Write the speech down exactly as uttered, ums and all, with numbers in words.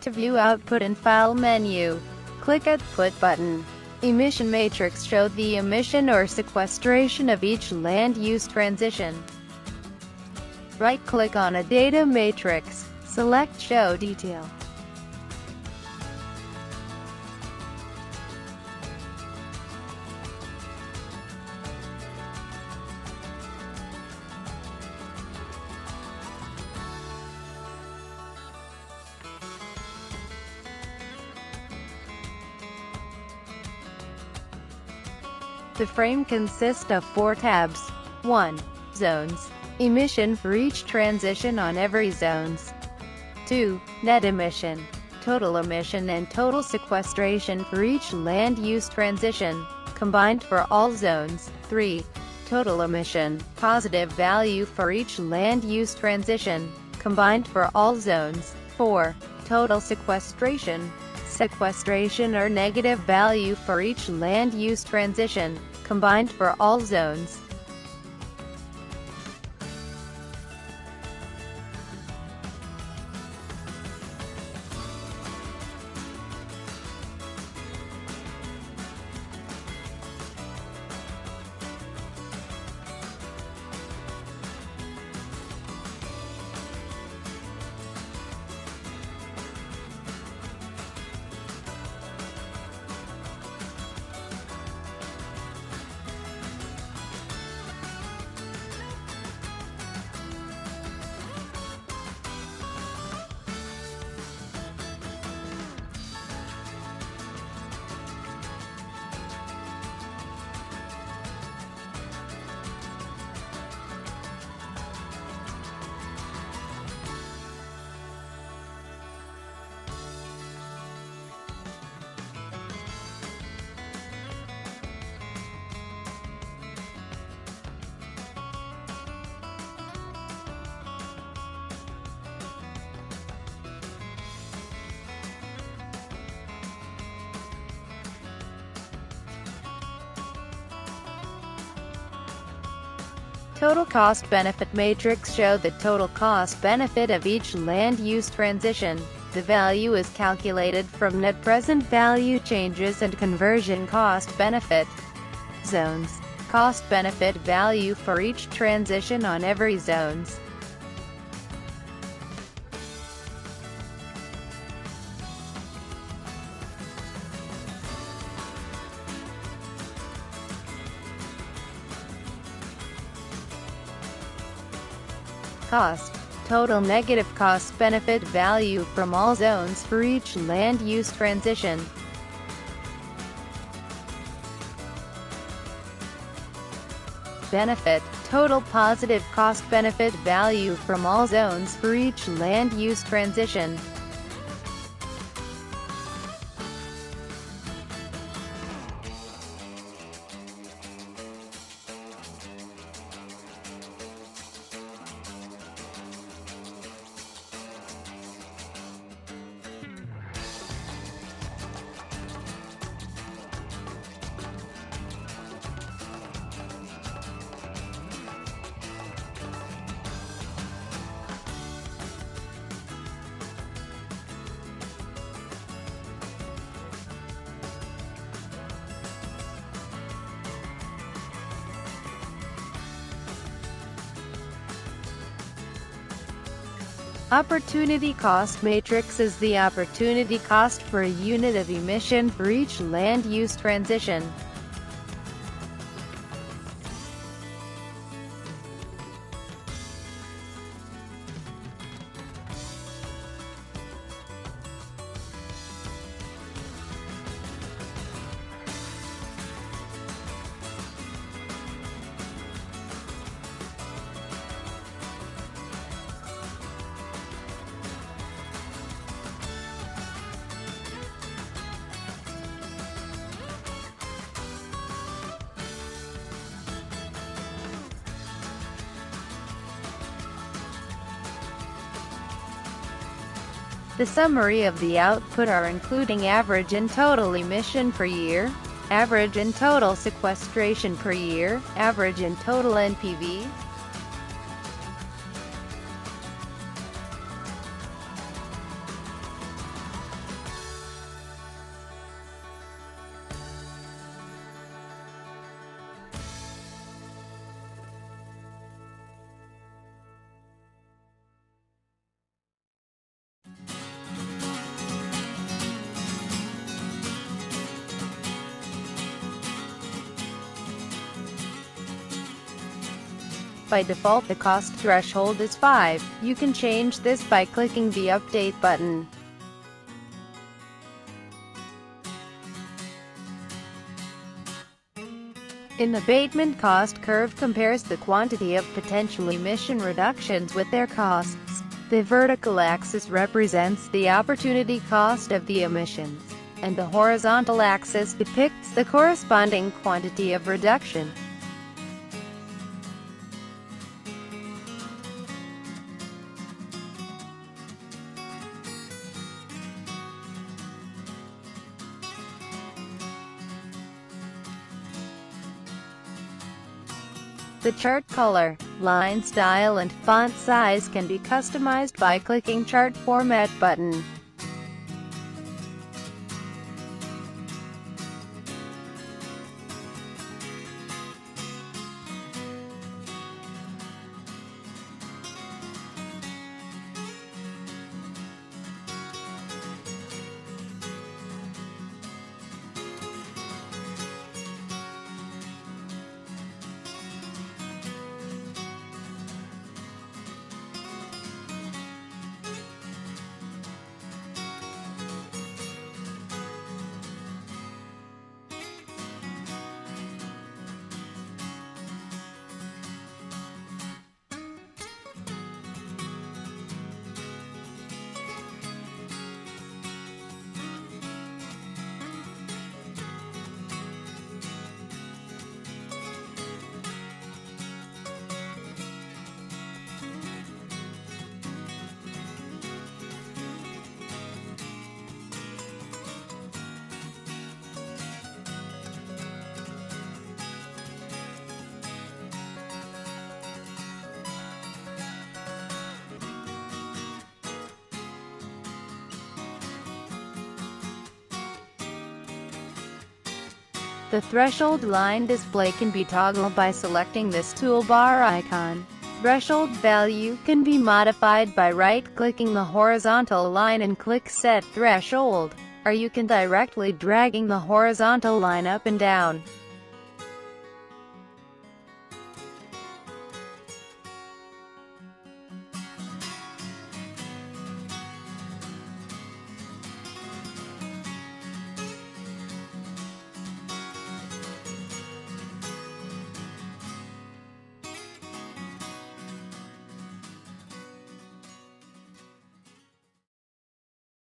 To view output in File menu, click Output button. Emission matrix show the emission or sequestration of each land use transition. Right-click on a data matrix, select Show Detail. The frame consists of four tabs. one. Zones. Emission for each transition on every zones. two. Net emission. Total emission and total sequestration for each land use transition, combined for all zones. three. Total emission, positive value for each land use transition, combined for all zones. four. Total sequestration, sequestration or negative value for each land use transition, combined for all zones. Total cost-benefit matrix show the total cost-benefit of each land use transition. The value is calculated from net present value changes and conversion cost-benefit. Zones. Cost-benefit value for each transition on every zones. Cost. Total negative cost-benefit value from all zones for each land use transition. Benefit. Total positive cost-benefit value from all zones for each land use transition. Opportunity cost matrix is the opportunity cost for a unit of emission for each land use transition. The summary of the output are including average and total emission per year, average and total sequestration per year, average and total N P V, By default the cost threshold is five. You can change this by clicking the Update button. An abatement cost curve compares the quantity of potential emission reductions with their costs. The vertical axis represents the opportunity cost of the emissions, and the horizontal axis depicts the corresponding quantity of reduction. The chart color, line style and font size can be customized by clicking Chart Format button. The threshold line display can be toggled by selecting this toolbar icon. Threshold value can be modified by right-clicking the horizontal line and click Set Threshold, or you can directly dragging the horizontal line up and down.